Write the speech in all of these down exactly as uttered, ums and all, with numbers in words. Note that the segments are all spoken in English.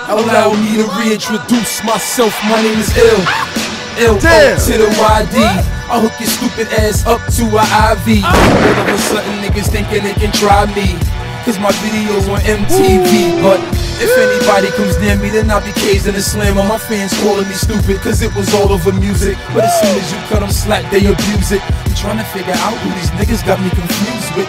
Allow me to reintroduce myself. My name is Ill. Ill to the Y D. I hook your stupid ass up to a I V. All of a sudden niggas thinking they can try me, cause my videos on M T V. But if anybody comes near me, then I'll be cased in a slam. All my fans calling me stupid, cause it was all over music. But as soon as you cut them slack, they abuse it. I'm trying to figure out who these niggas got me confused with.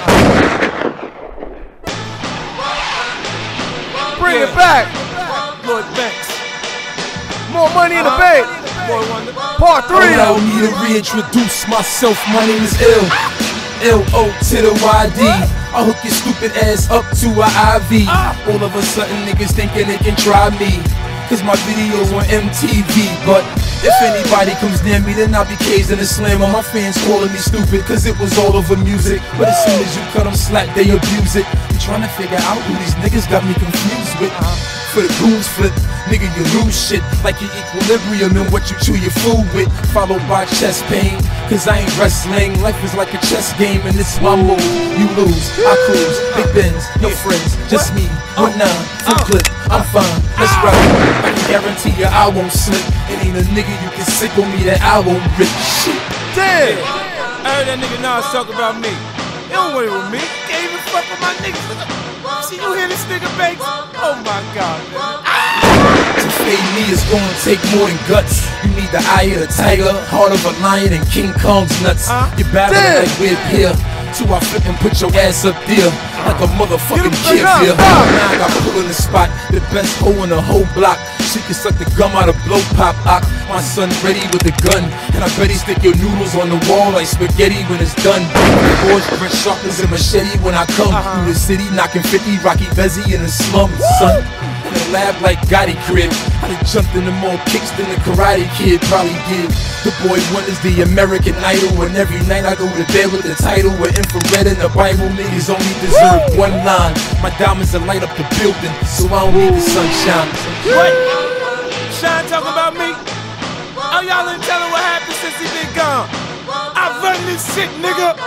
Bring it back. Lloyd Banks. More money in the bank. Part three. Allow me to reintroduce myself. My name is Ill. L O to the Y D. I hook your stupid ass up to a I V. All of a sudden niggas thinking they can try me, cause my videos on M T V. But if anybody comes near me, then I'll be cased in a slam. All my fans calling me stupid, cause it was all over music. But as soon as you cut them slack, they abuse it. I'm trying to figure out who these niggas got me confused with. For the goons flip, nigga, you lose shit like your equilibrium and what you chew your food with. Followed by chest pain, cause I ain't wrestling. Life is like a chess game and it's my move. You lose, I cruise, big Benz, no friends, just me, one nine, full clip, I'm fine, let's ride. I can guarantee you I won't slip. It ain't a nigga you can sick on me that I won't rip. Shit. Damn! I heard that nigga Nas talk about me. He don't worry with me. Can't even fuck with my niggas. See, you hear this nigga Banks? Oh my God, man. To fade me is gonna take more than guts. You need the eye of the tiger, heart of a lion, and King Kong's nuts. You're battling like we're here. Till I flip and put your ass up there like a motherfucking kid here. Now I got pull in the spot, the best hoe in the whole block. She can suck the gum out of blow pop. Ock. My son ready with the gun, and I bet he stick your noodles on the wall like spaghetti when it's done. The boys fresh sharp as a machete when I come through the city, knocking fifty Rocky Bezzy in the slums, son. In the lab like Gotti crib, I done jumped into more kicks than the Karate Kid probably did. The boy one is the American Idol, and every night I go to bed with the title. With infrared in the Bible, niggas only deserve one line. My diamonds will light up the building, so I don't need the sunshine. What? Shine talking about me? Oh, y'all ain't telling what happened since he been gone. I run this shit, nigga.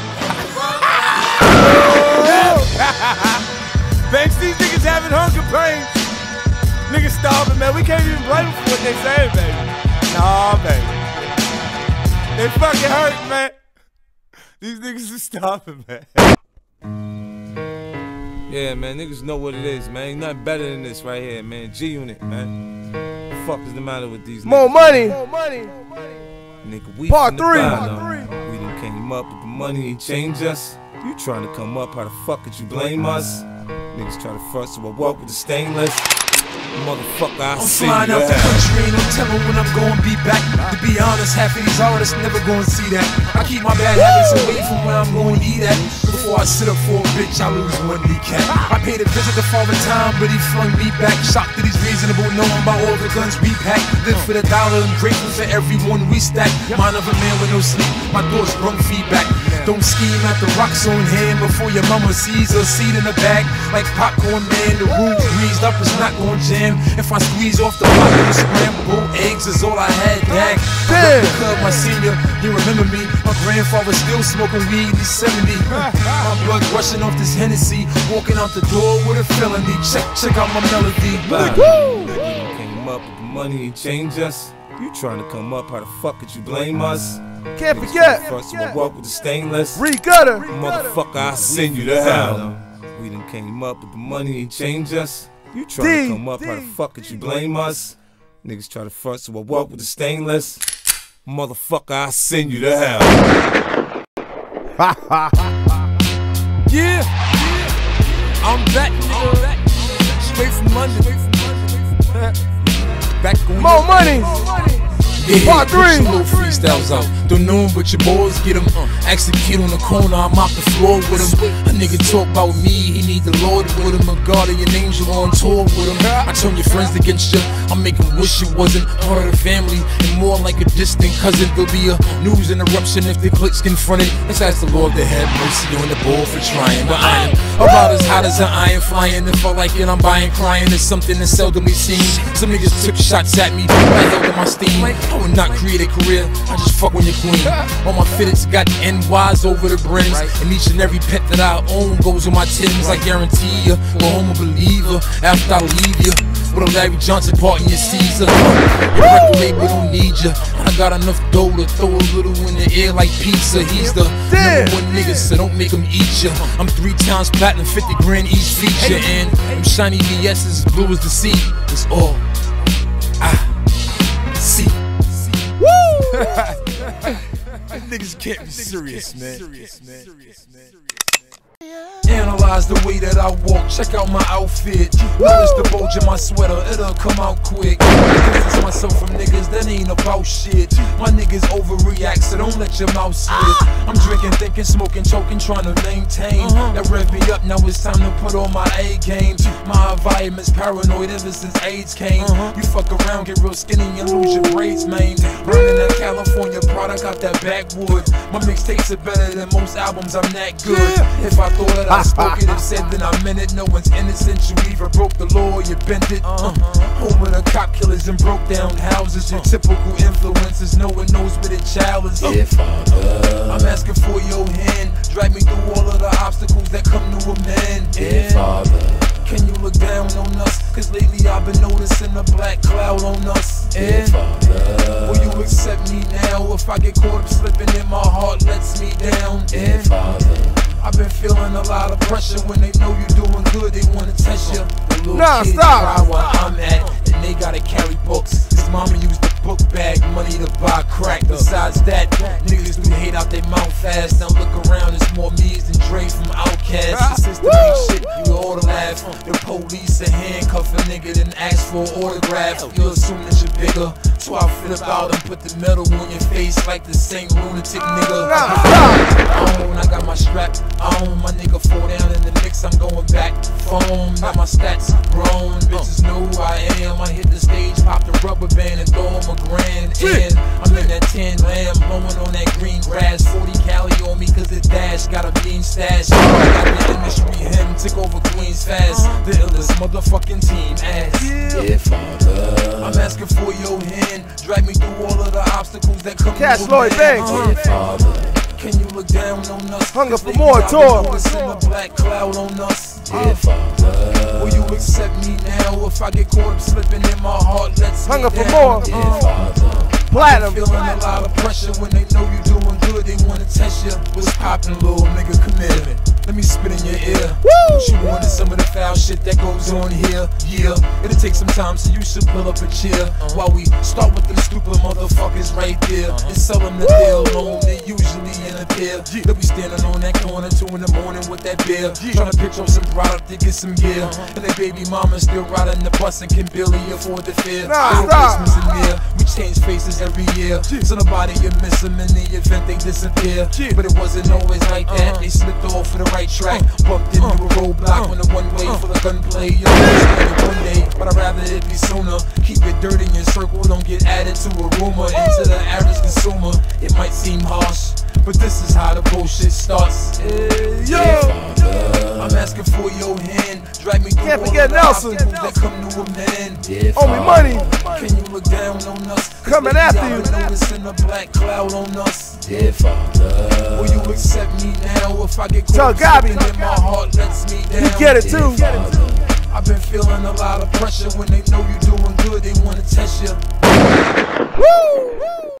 Banks, these niggas having hunger pains. Niggas starving, man. We can't even blame them for what they saying, baby. Nah, baby. They fucking hurt, man. These niggas are starving, man. Yeah, man, niggas know what it is, man. Ain't nothing better than this right here, man. G-Unit, man. What the fuck is the matter with these niggas? More money. More money. Nigga, we Part three. Part three. We done came up with the money and change us. You trying to come up, how the fuck could you blame us? Niggas try to front, so I walk with the stainless. Motherfucker, I I'm see flying you out the out. country and I'm telling when I'm gonna be back. To be honest, half of these artists never gonna see that. I keep my bad habits away from where I'm gonna eat at. Before I sit up for a bitch, I lose one kneecap. I paid a visit to Father Time, but he flung me back. Shocked that he's reasonable, knowing about all the guns we pack. Live for the dollar and grateful for everyone we stack. Mind of a man with no sleep, my doors sprung feedback. Don't scheme at the rocks on hand before your mama sees a seed in the bag. Like popcorn, man, the room greased up, it's not gonna jam. If I squeeze off the block and scramble eggs is all I had, dag. I the club, my senior, you remember me. My grandfather still smoking weed, he's seventy. My blood rushing off this Hennessy. Walking out the door with a felony. Check, check out my melody. Woo! You came up with the money and change us. You trying to come up, how the fuck could you blame us? Can't forget. First, so I walk with the stainless. Re-gutter. Motherfucker, I send you to hell. We done came up with the money and change us. You trying to come up, how the fuck could you blame us? Niggas try to front, so I walk with the stainless. Motherfucker, I send you to hell. Yeah, I'm back, nigga. Straight from London. Back on More money. Yeah, Part three. little freestyles out. Don't know him, but your boys get him. Uh, ask the kid on the corner, I'm off the floor with him. A nigga talk about me, he need the Lord with him. A guardian angel on tour with him. I turn your friends against you. I'm making wish you wasn't part of the family and more like a distant cousin. There'll be a news interruption if the clicks confronted. Let's ask the Lord to have mercy on the bull for trying. But I am about as hot as an iron flying. If I like it, I'm buying, crying. It's something that's seldomly seen. Some niggas took shots at me, I held in my steam. I would not create a career, I just fuck with your queen. All my fitteds got the N Ys over the brims, and each and every pet that I own goes with my Timbs. I guarantee you, go home a believer after I leave you. With a Larry Johnson part in your Caesar. Your record label don't need ya. I got enough dough to throw a little in the air like pizza. He's the number one nigga, so don't make him eat ya. I'm three times platinum, fifty grand each feature, and them shiny V S's blue as the sea. It's all I see. Woo! Niggas can't be serious, man. Analyze the way that I walk, check out my outfit. Notice the bulge in my sweater, it'll come out quick. Distance myself from niggas that ain't about shit. My niggas overreact, so don't let your mouth slip. I'm drinking, thinking, smoking, choking, trying to maintain. That rev me up, now it's time to put on my A game. My environment's paranoid ever since AIDS came. You fuck around, get real skinny and lose your braids, man. Burning that California product out that backwood. My mixtapes are better than most albums, I'm that good. If I thought that I spoke it and said that I meant it, no one's innocent. You either broke the law or you bent it. Uh, home of the cop killers and broke down houses. Your typical influences, no one knows where the child is. Uh, I'm asking for your hand. Drag me through all of the obstacles that come to a man. Yeah. Can you look down on us? Cause lately I've been noticing a black cloud on us. Yeah. Will you accept me now? If I get caught up slipping and my heart lets me down. Yeah. I've been feeling a lot of pressure when they know you doing good, they wanna test you. The little nah, kids stop. cry where I'm at, and they gotta carry books. Cause mama used the book bag money to buy crack. Besides that, niggas do hate out their mouth fast. Now look around, it's more me's than Dre from Outkast. The system ain't shit, you ought to laugh. The police a handcuff a nigga, then ask for an autograph. You assume that you're bigger, so I flip out and put the metal on your face like the same lunatic nigga. I got my strap on, my nigga fall down in the mix, I'm going back. Foam, now my stats grown, bitches know who I am. I hit the stage, pop the rubber band and throw them a grand. And I'm in that tin lamb, blowing on that green grass. Forty Cali on me cause it dash, got a mean stash. Got the industry him, took over Queens fast. The illest motherfucking team ass. Yeah, father, I'm asking for your hand. Drag me through all of the obstacles that come Cash to a Lloyd man. Banks. Yeah, father, can you look down on us? Hunger for more tour. Noticing a black cloud on us. Yeah, father, will you accept me now? If I get caught up slipping and my heart lets Hunger me for down. more. Yeah, father, Platinum. feeling a lot of pressure when they know you doing good. They wanna test you. What's poppin', little nigga? Come here. Let me spit in your ear. What you wanted, some of the foul shit that goes on here. Yeah, it'll take some time, so you should pull up a chair while we start with them stupid motherfuckers right there. And sell them the deal alone. They usually in a pair. They'll be standing on that corner two in the morning with that beer, trying to pitch on some product to get some gear. And their baby mama still riding the bus and can barely afford the fare. Nah, Christmas in there. We change faces every year, so nobody you miss them in the event they disappear. But it wasn't always like that. They slipped off for the right track, bumped into a roadblock on the one way for the gunplay. You understand it one day, but I'd rather it be sooner. Keep it dirt in your circle, don't get added to a rumor. And to the average consumer, it might seem harsh, but this is how the bullshit starts. Hey, yo, I'm asking for your hand. Drag me through Can't all forget of the Nelson. obstacles that come to a man. Owe me money. Can you look down on us? Coming after you. I've been noticing a black cloud on us. Yeah, father, will you accept me now? If I get Tell caught Gabi. slipping and my heart lets me down. You get it too. I've been feeling a lot of pressure when they know you doing good. They wanna test you. Woo!